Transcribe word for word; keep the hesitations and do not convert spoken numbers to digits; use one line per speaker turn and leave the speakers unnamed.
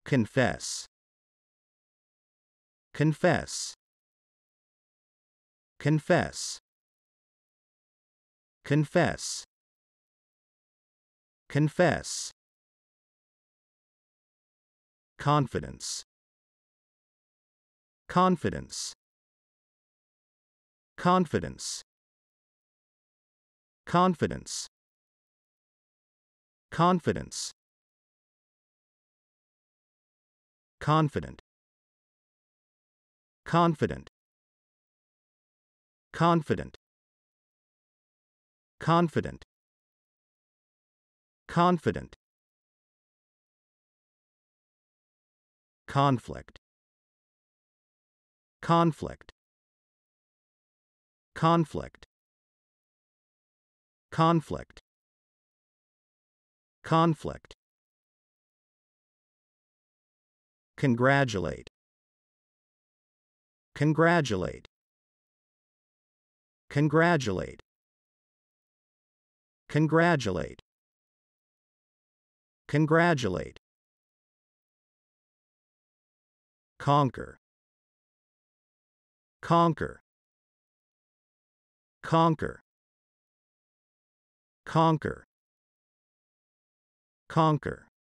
Confess. Confess. Confess. Confess. Confess. Confidence. Confidence. Confidence. Confidence. Confidence. Confident. Confident. Confident. Confident. Confident. Conflict. Conflict. Conflict. Conflict. Conflict. Congratulate. Congratulate. Congratulate. Congratulate. Congratulate. Conquer. Conquer. Conquer. Conquer. Conquer.